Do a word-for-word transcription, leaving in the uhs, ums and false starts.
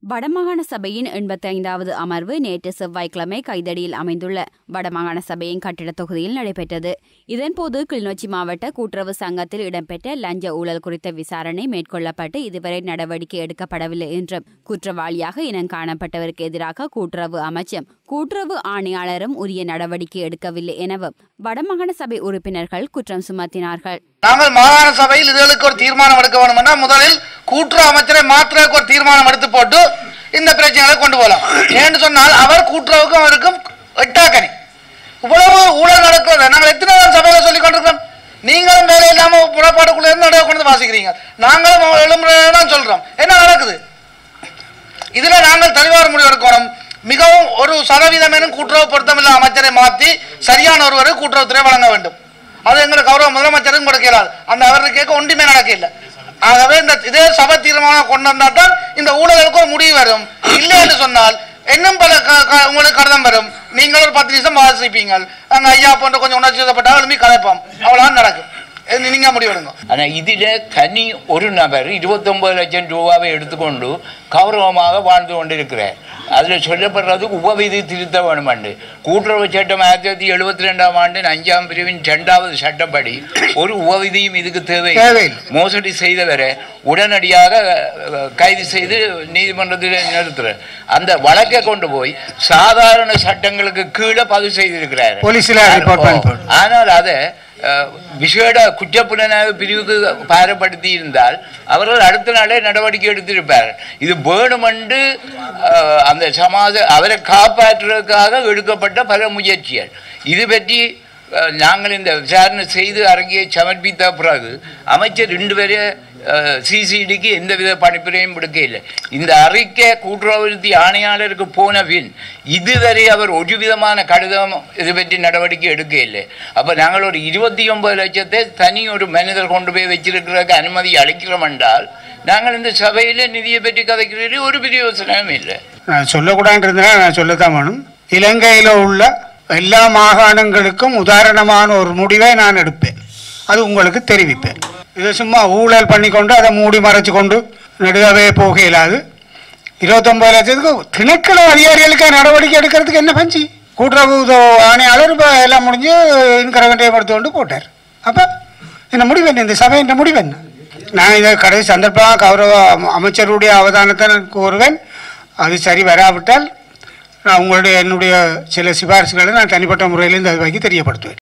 வடமாகாண சபையின் எண்பத்தி ஐந்தாவது அமர்வு நேற்று செவ்வாய்க்கிழமை கைதடியில் அமைந்துள்ள வடமாகாண சபையின் கட்டிடத் தொகுதியில் நடைபெற்றது. இதன்போது கிளிநொச்சி மாவட்ட கூட்டுறவு சங்கத்தில் இடம்பெற்ற லஞ்ச ஊழல் குறித்த விசாரணை மேற்கொள்ளப்பட்டு இதுவரை நடவடிக்கை எடுக்கப்படவில்லை என்றும், குற்றவாளியாக இனம் காணப்பட்டவருக்கு எதிராக கூட்டுறவு அமைச்சும் கூட்டுறவு ஆணையாளரும் உரிய நடவடிக்கை எடுக்கவில்லை எனவும் வடமாகாண சபை உறுப்பினர்கள் குற்றம் சுமத்தினார்கள். நாங்கள் மாகாண சபையில் இதுகளுக்கு ஒரு தீர்மானம் எடுக்க வேண்டும் என்றால் முதலில் கூட்டுறவு அமைச்சரை மாத்திரக்கு ஒரு தீர்மானம் எடுத்து போட்டு இந்த பிரச்சனைகளை கொண்டு போகலாம். ஏன்னு சொன்னால் அவர் கூட்டுறவுக்கும் அவருக்கும் எட்டாக்கணி. இவ்வளவு ஊழல் நடக்கிறது நாங்கள் எத்தனை சபையில சொல்லிக் கொண்டிருக்கோம். நீங்களும் வேலை இல்லாம புறப்பாட்டுக்குள்ள இருந்து நடுவே கொண்டு வாசிக்கிறீங்க, நாங்களும் எழும்புறோம் சொல்றோம். என்ன நடக்குது? இதுல நாங்கள் தெளிவான முடிவு எடுக்கணும். மிகவும் ஒரு சதவீதம் எனும் கூட்டுறவு பொருத்தமில்ல அமைச்சரை மாற்றி சரியான ஒருவரை கூட்டுறவுத்துறை வழங்க வேண்டும். அது எங்களுக்கு கௌரவ முதலமைச்சரும் கொடுக்கிறார். அந்த அவருக்கு கேட்க ஒன்றுமே நடக்க இல்லை. ஆகவே இந்த இதே சபை தீர்மானம் கொண்டு வந்தால் தான் இந்த ஊழலுக்கு ஒரு முடிவு வரும். இல்லை என்று சொன்னால் இன்னும் பல உங்களுக்கு கடிதம் வரும். நீங்கள் ஒரு பத்து நிமிஷம் வாசிப்பீங்க, அங்கே ஐயா போன்ற கொஞ்சம் உணர்ச்சி வசப்பட்டால் எழுப்பி கலைப்போம். அவ்வளோதான் நடக்கும். நீங்க முடிவெடுங்க. ஆனால் இதில் தனி ஒரு நபர் இருபத்தி ஒன்பது லட்சம் ரூபாவை எடுத்துக்கொண்டு கௌரவமாக வாழ்ந்து கொண்டிருக்கிறார். அதில் சொல்லப்படுறது உபவிதி திருத்த வேணுமாண்டு கூட்டுறவு சட்டம் ஆயிரத்தி தொள்ளாயிரத்தி எழுபத்தி ரெண்டாம் ஆண்டு அஞ்சாம் பிரிவின் இரண்டாவது சட்டப்படி ஒரு உபவிதியும் இதுக்கு தேவை. மோசடி செய்தவரை உடனடியாக கைது செய்து நீதிமன்றத்தில் நிறுத்துறார். அந்த வழக்கை கொண்டு போய் சாதாரண சட்டங்களுக்கு கீழே பதிவு செய்திருக்கிறார். ஆனால் அதை விசேட குற்றப்புலனாய்வு பிரிவுக்கு பாரப்படுத்தி இருந்தால் அவர்கள் அடுத்த நாளே நடவடிக்கை எடுத்திருப்பார். இது வேணுமென்று அந்த சமாஜ அவரை காப்பாற்றுவதற்காக எடுக்கப்பட்ட பல முயற்சிகள். இது பற்றி நாங்கள் இந்த விசாரணை செய்து அறிக்கையை சமர்ப்பித்த பிறகு அமைச்சர் ரெண்டு பேரே சிசிடிக்கு எந்தவித பணிப்புரையும் விடுக்க இல்லை. இந்த அறிக்கை கூட்டுறவு ஆணையாளருக்கு போன பின் இதுவரை அவர் ஒரு விதமான கடிதம் இது பற்றி நடவடிக்கை எடுக்க இல்லை. அப்போ நாங்கள் ஒரு இருபத்தி ஒன்பது லட்சத்தை தனி ஒரு மனிதர் கொண்டு போய் வச்சிருக்கிறதுக்கு அனுமதி அளிக்கிறோம் என்றால் நாங்கள் இந்த சபையில் நிதியை பற்றி கதைக்கிறது ஒரு பிரயோசனமும் இல்லை. நான் சொல்லக்கூடாதுன்றதுனா நான் சொல்லத்தான் வேணும். இலங்கையில் உள்ள எல்லா மாகாணங்களுக்கும் உதாரணமான ஒரு முடிவை நான் எடுப்பேன், அது உங்களுக்கு தெரிவிப்பேன். இதை சும்மா ஊழல் பண்ணி கொண்டு அதை மூடி மறைச்சு கொண்டு நடுகவே போக இயலாது. இருபத்தொன்பது லட்சத்துக்கு திணைக்கள அதிகாரிகளுக்கு நடவடிக்கை எடுக்கிறதுக்கு என்ன பஞ்சி? கூட்டுறவு ஆணையாளர் இப்போ எல்லாம் முடிஞ்சு இன்கிரமெண்ட்டை எடுத்து கொண்டு போட்டார். அப்போ இந்த முடிவு என்ன? இந்த சபை இந்த முடிவு என்ன? நான் இதை கடைசி சந்தர்ப்பமாக கௌரவ அமைச்சருடைய அவதானத்தை நான் கூறுவேன். அது சரி வராவிட்டால் நான் உங்களுடைய என்னுடைய சில சிபாரிசுகளை நான் தனிப்பட்ட முறையிலேருந்து அது வரைக்கும் தெரியப்படுத்துவேன்.